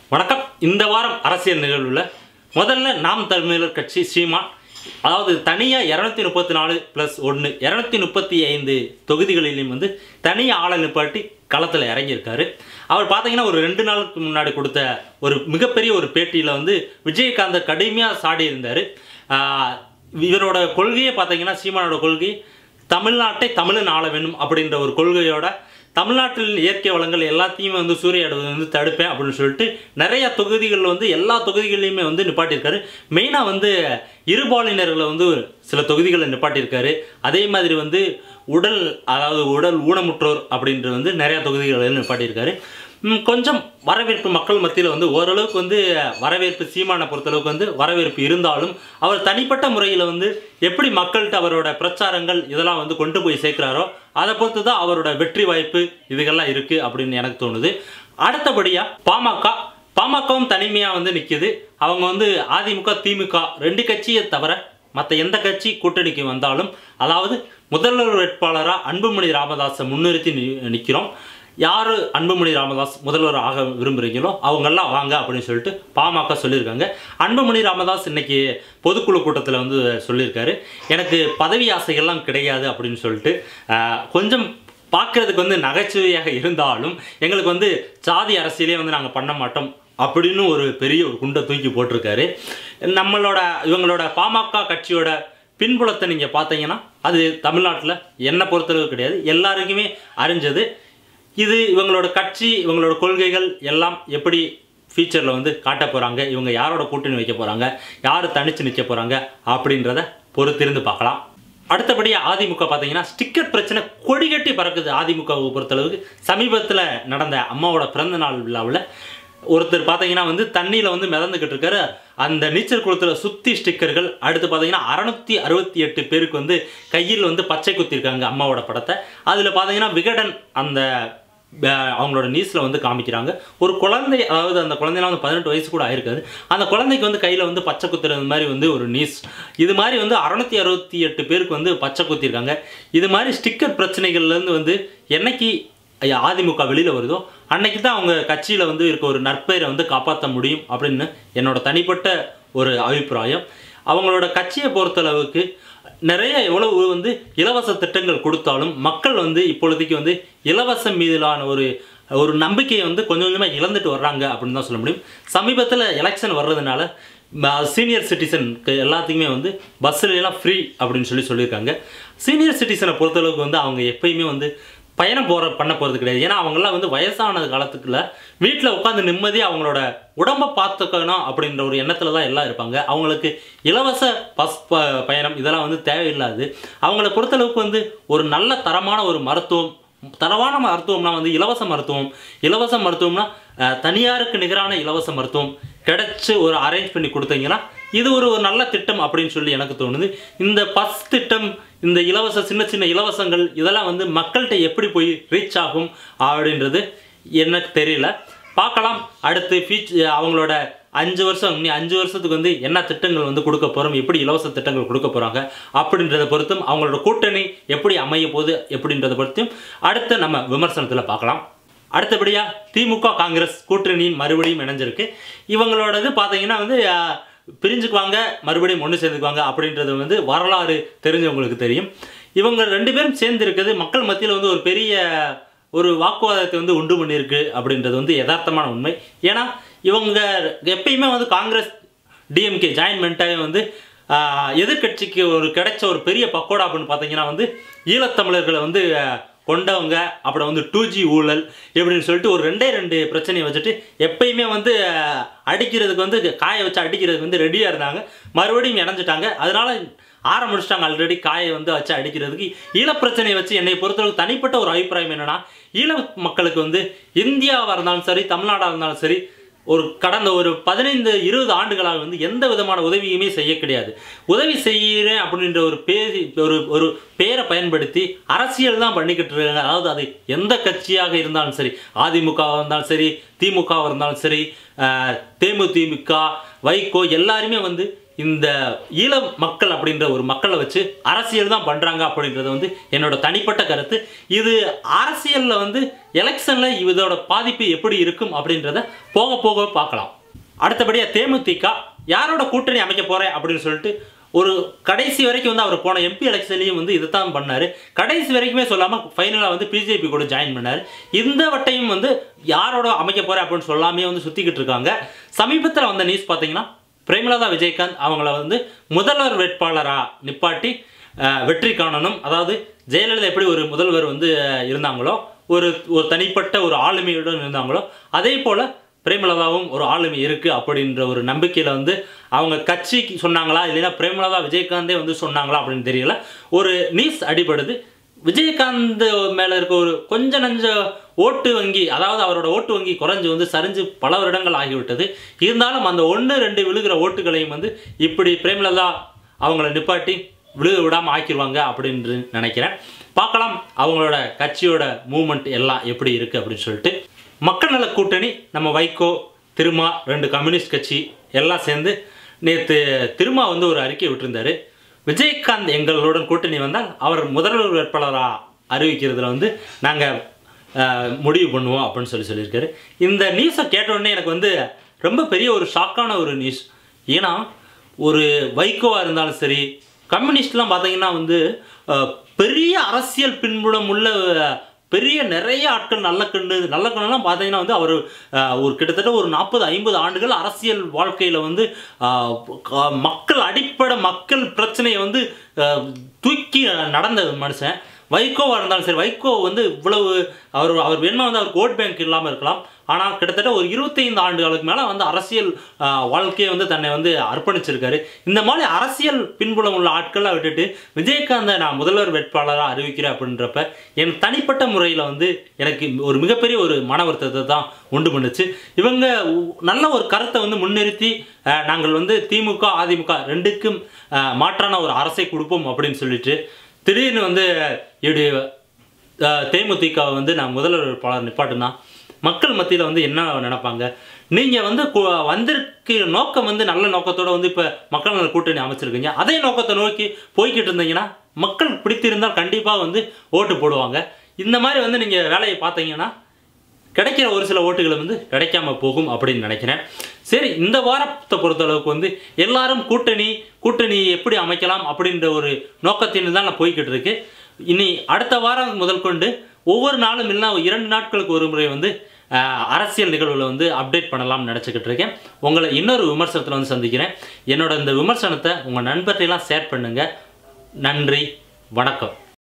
வணக்கம். இந்த வாரம் அரசியல் நிகழ்வுல முதல்ல நாம் தமிழர் கட்சி சீமான், அதாவது தனியா 234 + 1 235 தொகுதிகளிலும் வந்து தனியா ஆளை நிப்பாட்டி களத்தில் இறங்கியிருக்காரு. அவர் பார்த்தீங்கன்னா ஒரு 2 நாளுக்கு முன்னாடி கொடுத்த ஒரு மிகப்பெரிய ஒரு பேட்டியில் வந்து விஜயகாந்தை கடுமையாக சாடி இருந்தார். இவரோட கொள்கையை பார்த்தீங்கன்னா, சீமானோட கொள்கை தமிழ்நாட்டை தமிழன் ஆள வேண்டும் அப்படின்ற ஒரு கொள்கையோட தமிழ்நாட்டில் இயற்கை வளங்கள் எல்லாத்தையுமே வந்து சூறையாடுவது வந்து தடுப்பேன் அப்படின்னு சொல்லிட்டு நிறைய தொகுதிகளில் வந்து எல்லா தொகுதிகளையுமே வந்து நிப்பாட்டியிருக்காரு. மெயினாக வந்து இருபாலினர்களை வந்து சில தொகுதிகளை நிப்பாட்டியிருக்காரு. அதே மாதிரி வந்து உடல் ஊனமுற்றோர் அப்படின்ற வந்து நிறையா தொகுதிகளை நிப்பாட்டியிருக்காரு. கொஞ்சம் வரவேற்பு மக்கள் மத்தியில் வந்து ஓரளவுக்கு வந்து வரவேற்பு சீமானை பொறுத்தளவுக்கு வந்து வரவேற்பு இருந்தாலும், அவர் தனிப்பட்ட முறையில் வந்து எப்படி மக்கள்கிட்ட அவரோட பிரச்சாரங்கள் இதெல்லாம் வந்து கொண்டு போய் சேர்க்குறாரோ அதை பொறுத்து தான் அவரோட வெற்றி வாய்ப்பு இதுகெல்லாம் இருக்குது அப்படின்னு எனக்கு தோணுது. அடுத்தபடியாக பாமகவும் தனிமையாக வந்து நிற்கிது. அவங்க வந்து அதிமுக திமுக 2 கட்சியை தவிர மற்ற எந்த கட்சி கூட்டணிக்கு வந்தாலும், அதாவது முதல்வர் வேட்பாளராக அன்புமணி ராமதாஸை முன்னிறுத்தி நிற்கிறோம். யார் அன்புமணி ராமதாஸ் முதல்வர் ஆக விரும்புகிறீங்களோ அவங்கெல்லாம் வாங்க அப்படின்னு சொல்லிட்டு பாமக சொல்லியிருக்காங்க. அன்புமணி ராமதாஸ் இன்னைக்கு பொதுக்குழு கூட்டத்தில் வந்து சொல்லியிருக்காரு, எனக்கு பதவி ஆசைகள்லாம் கிடையாது அப்படின்னு சொல்லிட்டு. கொஞ்சம் பார்க்குறதுக்கு வந்து நகைச்சுவையாக இருந்தாலும், எங்களுக்கு வந்து ஜாதி அரசியலே வந்து நாங்கள் பண்ண மாட்டோம் அப்படின்னு ஒரு பெரிய ஒரு குண்டை தூக்கி போட்டிருக்காரு. இவங்களோட பாமக கட்சியோட பின்புலத்தை நீங்கள் பார்த்தீங்கன்னா, அது தமிழ்நாட்டில் என்னை பொறுத்தளவு கிடையாது, எல்லாருக்குமே அறிஞ்சது. இது இவங்களோட கட்சி, இவங்களோட கொள்கைகள் எல்லாம் எப்படி ஃபியூச்சரில் வந்து காட்ட போகிறாங்க, இவங்க யாரோட கூட்டணி வைக்க போகிறாங்க, யார் தனித்து நிற்க போகிறாங்க அப்படின்றத பொறுத்திருந்து பார்க்கலாம். அடுத்தபடியாக அதிமுக பார்த்தீங்கன்னா, ஸ்டிக்கர் பிரச்சனை கொடிகட்டி பறக்குது. அதிமுகவை பொறுத்தளவுக்கு சமீபத்தில் நடந்த அம்மாவோட பிறந்தநாள் விழாவில் ஒருத்தர் பார்த்தீங்கன்னா வந்து தண்ணியில் வந்து மிதந்துக்கிட்டு இருக்காரு. அந்த நீச்சல் குளத்தில் சுற்றி ஸ்டிக்கர்கள். அடுத்து பார்த்தீங்கன்னா 668 பேருக்கு வந்து கையில் வந்து பச்சை குத்திருக்காங்க அம்மாவோட படத்தை. அதில் பார்த்தீங்கன்னா விகடன் அந்த அவங்களோட நியூஸில் வந்து காமிக்கிறாங்க. ஒரு குழந்தை, அதாவது அந்த குழந்தைலாம் வந்து 18 வயசு கூட ஆயிருக்காது, அந்த குழந்தைக்கு வந்து கையில் வந்து பச்சை குத்துறது மாதிரி வந்து ஒரு நியூஸ். இது மாதிரி வந்து 668 பேருக்கு வந்து பச்சை குத்திருக்காங்க. இது மாதிரி ஸ்டிக்கர் பிரச்சனைகள்லேருந்து வந்து என்னைக்கு அதிமுக வெளியில் வருதோ அன்னைக்கு தான் அவங்க கட்சியில் வந்து இருக்க ஒரு நற்பெயரை வந்து காப்பாற்ற முடியும் அப்படின்னு என்னோட தனிப்பட்ட ஒரு அபிப்பிராயம். அவங்களோட கட்சியை பொறுத்தளவுக்கு நிறைய எவ்வளவு வந்து இலவச திட்டங்கள் கொடுத்தாலும் மக்கள் வந்து இப்பொழுதைக்கு வந்து இலவசம் மீதான ஒரு நம்பிக்கையை வந்து கொஞ்சம் கொஞ்சமாக இழந்துட்டு வர்றாங்க அப்படின்னு தான் சொல்ல முடியும். சமீபத்தில் எலெக்ஷன் வர்றதுனால சீனியர் சிட்டிசனுக்கு எல்லாத்துக்குமே வந்து பஸ்ஸுலாம் ஃப்ரீ அப்படின்னு சொல்லியிருக்காங்க. சீனியர் சிட்டிசனை பொறுத்தளவுக்கு வந்து அவங்க எப்பயுமே வந்து பயணம் பண்ண போகிறது கிடையாது. ஏன்னா அவங்களாம் வந்து வயசான காலத்துக்குள்ள வீட்டில் உட்காந்து நிம்மதியாக அவங்களோட உடம்பை பார்த்துக்கணும் அப்படின்ற ஒரு எண்ணத்தில் தான் எல்லாம் இருப்பாங்க. அவங்களுக்கு இலவச பஸ் பயணம் இதெல்லாம் வந்து தேவையில்லாது. அவங்கள பொறுத்தளவுக்கு வந்து ஒரு நல்ல தரமான ஒரு தரமான மருத்துவம்னா வந்து இலவச மருத்துவம்னா தனியாருக்கு நிகரான இலவச மருத்துவம் கிடைச்சி ஒரு அரேஞ்ச் பண்ணி கொடுத்தீங்கன்னா இது ஒரு நல்ல திட்டம் அப்படின்னு சொல்லி எனக்கு தோணுது. இந்த பஸ் திட்டம், இந்த சின்ன சின்ன இலவசங்கள் இதெல்லாம் வந்து மக்கள்கிட்ட எப்படி போய் ரீச் ஆகும் அப்படின்றது எனக்கு தெரியல. பார்க்கலாம். அடுத்து அவங்களோட 5 வருஷத்துக்கு வந்து என்ன திட்டங்கள் வந்து கொடுக்க போகிறோம், எப்படி இலவச திட்டங்கள் கொடுக்க போகிறாங்க அப்படின்றத பொறுத்தும், அவங்களோட கூட்டணி எப்படி அமைய போகுது எப்படின்றத பொறுத்தும் அடுத்து நம்ம விமர்சனத்தில் பார்க்கலாம். அடுத்தபடியாக திமுக காங்கிரஸ் கூட்டணியின் மறுபடியும் இணைஞ்சிருக்கு. இவங்களோடது பார்த்தீங்கன்னா வந்து பிரிஞ்சுக்குவாங்க, மறுபடியும் ஒன்று சேர்ந்துக்குவாங்க அப்படின்றது வந்து வரலாறு தெரிஞ்சவங்களுக்கு தெரியும். இவங்க 2 பேரும் சேர்ந்து இருக்கிறது மக்கள் மத்தியில் வந்து ஒரு பெரிய ஒரு வாக்குவாதத்தை வந்து உண்டு பண்ணியிருக்கு அப்படின்றது வந்து யதார்த்தமான உண்மை. ஏன்னா இவங்க எப்பயுமே வந்து காங்கிரஸ் டிஎம்கே ஜாயின் பண்ணிட்டாவே வந்து எதிர்கட்சிக்கு கிடைச்ச ஒரு பெரிய பக்கோடா அப்படின்னு பார்த்தீங்கன்னா வந்து ஈழத்தமிழர்களை வந்து கொண்டவங்க, அப்புறம் வந்து 2G ஊழல் எப்படின்னு சொல்லிட்டு ஒரு 2 பிரச்சனையை வச்சுட்டு எப்பயுமே வந்து அடிக்கிறதுக்கு வந்து காய வச்சு அடிக்கிறதுக்கு வந்து ரெடியாக இருந்தாங்க. மறுபடியும் இணைஞ்சிட்டாங்க. அதனால ஆரம்பிச்சிட்டாங்க ஆல்ரெடி காயை வந்து வச்சு அடிக்கிறதுக்கு. ஈழப்பிரச்சனையை வச்சு என்னை பொறுத்தளவுக்கு தனிப்பட்ட ஒரு அபிப்பிராயம் என்னென்னா, ஈழ மக்களுக்கு வந்து இந்தியாவாக இருந்தாலும் சரி, தமிழ்நாடாக இருந்தாலும் சரி, கடந்த ஒரு 15-20 ஆண்டுகளாக வந்து எந்த விதமான உதவியுமே செய்ய கிடையாது. உதவி செய்கிறேன் அப்படின்ற ஒரு பேரை பயன்படுத்தி அரசியல் தான் பண்ணிக்கிட்டு இருக்காங்க. அதாவது அது எந்த கட்சியாக இருந்தாலும் சரி, அதிமுகவாக இருந்தாலும் சரி, திமுகவாக இருந்தாலும் சரி, தேமுதிக, வைகோ எல்லாருமே வந்து இந்த ஈழ மக்கள் அப்படின்ற ஒரு மக்களை வச்சு அரசியல் தான் பண்ணுறாங்க அப்படின்றது வந்து என்னோட தனிப்பட்ட கருத்து. இது அரசியலில் வந்து எலெக்ஷனில் இதோட பாதிப்பு எப்படி இருக்கும் அப்படின்றத போக போக பார்க்கலாம். அடுத்தபடியாக தேமுதிக யாரோட கூட்டணி அமைக்க போகிறேன் அப்படின்னு சொல்லிட்டு ஒரு கடைசி வரைக்கும் வந்து அவர் போன எம்பி எலெக்ஷன்லையும் வந்து இதை தான் பண்ணார். கடைசி வரைக்குமே சொல்லாமல் ஃபைனலாக வந்து பிஜேபி கூட ஜாயின் பண்ணார். இந்த வட்டையும் வந்து யாரோட அமைக்க போகிறேன் அப்படின்னு சொல்லாமே வந்து சுற்றிக்கிட்டு இருக்காங்க. சமீபத்தில் வந்த நியூஸ் பார்த்தீங்கன்னா பிரேமலதா விஜயகாந்த் அவங்கள வந்து முதல்வர் வேட்பாளராக நிப்பாட்டி வெற்றி காணணும். அதாவது ஜெயலலிதா எப்படி ஒரு முதல்வர் வந்து இருந்தாங்களோ ஒரு தனிப்பட்ட ஒரு ஆளுமையுடன் இருந்தாங்களோ அதே போல் பிரேமலதாவும் ஒரு ஆளுமை இருக்குது அப்படின்ற ஒரு நம்பிக்கையில் வந்து அவங்க கட்சிக்கு சொன்னாங்களா இல்லைன்னா பிரேமலதா விஜயகாந்தே வந்து சொன்னாங்களா அப்படின்னு தெரியல. ஒரு நியூஸ் அடிபடுது. விஜயகாந்த் மேலே இருக்க ஒரு கொஞ்ச நஞ்ச ஓட்டு வங்கி, அதாவது அவரோட ஓட்டு வங்கி குறைஞ்சி வந்து சரிஞ்சு பல வருடங்கள் ஆகிவிட்டது. இருந்தாலும் அந்த 1-2 விழுகிற ஓட்டுகளையும் வந்து இப்படி பிரேமலதா அவங்கள நிப்பாட்டி விழுக விடாமல் ஆக்கிடுவாங்க அப்படின்னு நினைக்கிறேன். பார்க்கலாம் அவங்களோட கட்சியோட மூவ்மெண்ட் எல்லாம் எப்படி இருக்குது அப்படின்னு சொல்லிட்டு. மக்கள் நல கூட்டணி நம்ம வைகோ, திருமா, 2 கம்யூனிஸ்ட் கட்சி எல்லாம் சேர்ந்து நேற்று திருமா வந்து ஒரு அறிக்கை விட்டுருந்தாரு. விஜயகாந்த் எங்களுடன் கூட்டணி வந்தால் அவர் முதல்வர் வேட்பாளராக அறிவிக்கிறதுல வந்து நாங்கள் முடிவு பண்ணுவோம் அப்படின்னு சொல்லியிருக்காரு. இந்த நியூஸை கேட்டோடனே எனக்கு வந்து ரொம்ப பெரிய ஒரு ஷாக்கான ஒரு நியூஸ். ஏன்னா ஒரு வைகோவாக இருந்தாலும் சரி, கம்யூனிஸ்ட்லாம் பார்த்தீங்கன்னா வந்து பெரிய அரசியல் பின்புலம் உள்ள பெரிய நிறைய ஆட்கள் நல்ல கண்ணுலாம் பார்த்தீங்கன்னா வந்து அவர் ஒரு கிட்டத்தட்ட ஒரு 40-50 ஆண்டுகள் அரசியல் வாழ்க்கையில் வந்து மக்கள் அடிப்படை மக்கள் பிரச்சனையை வந்து தூக்கி நடந்த மனுஷன். வைகோவாக இருந்தாலும் சரி, வைகோ வந்து இவ்வளவு அவர் வேணுமா வந்து அவருக்கு ஓட் பேங்க் இல்லாமல் இருக்கலாம். ஆனால் கிட்டத்தட்ட ஒரு 25 ஆண்டுகளுக்கு மேலே வந்து அரசியல் வாழ்க்கையை வந்து தன்னை வந்து அர்ப்பணிச்சிருக்காரு. இந்த மாதிரி அரசியல் பின்புலம் உள்ள ஆட்களை விட்டுட்டு விஜயகாந்தை நான் முதல்வர் வேட்பாளராக அறிவிக்கிறேன் அப்படின்றப்ப என் தனிப்பட்ட முறையில் வந்து எனக்கு ஒரு மிகப்பெரிய ஒரு மன வருத்தத்தை தான் உண்டு பண்ணுச்சு. இவங்க நல்ல ஒரு கருத்தை வந்து முன்னிறுத்தி நாங்கள் வந்து திமுக அதிமுக 2க்கும் மாற்றான ஒரு அரசை கொடுப்போம் அப்படின்னு சொல்லிட்டு திடீர்னு வந்து இப்படி தேமுதிக வந்து நான் முதல்வர் வேட்பாளர் நிப்பாட்டுனா மக்கள் மத்தியில் வந்து என்ன நினைப்பாங்க? நீங்கள் வந்து வந்திருக்க நோக்கம் வந்து நல்ல நோக்கத்தோடு வந்து இப்போ மக்கள் நல கூட்டணி அமைச்சிருக்கீங்க. அதே நோக்கத்தை நோக்கி போய்கிட்டு இருந்தீங்கன்னா மக்கள் பிடித்திருந்தால் கண்டிப்பாக வந்து ஓட்டு போடுவாங்க. இந்த மாதிரி வந்து நீங்கள் வேலையை பார்த்தீங்கன்னா கிடைக்கிற ஒரு சில ஓட்டுகளை வந்து கிடைக்காம போகும் அப்படின்னு நினைக்கிறேன். சரி, இந்த வாரத்தை பொறுத்தளவுக்கு வந்து எல்லாரும் கூட்டணி எப்படி அமைக்கலாம் அப்படின்ற ஒரு நோக்கத்தின் தான் நான் போய்கிட்டு இருக்கு. இனி அடுத்த வாரம் முதல் கொண்டு ஒவ்வொரு நாளும் இல்லைனா 2 நாட்களுக்கு ஒரு முறை வந்து அரசியல் நிகழ்வுகளை வந்து அப்டேட் பண்ணலாம்னு நினச்சிக்கிட்டு இருக்கேன். உங்களை இன்னொரு விமர்சனத்தில் வந்து சந்திக்கிறேன். என்னோட இந்த விமர்சனத்தை உங்கள் நண்பர்களெல்லாம் ஷேர் பண்ணுங்கள். நன்றி, வணக்கம்.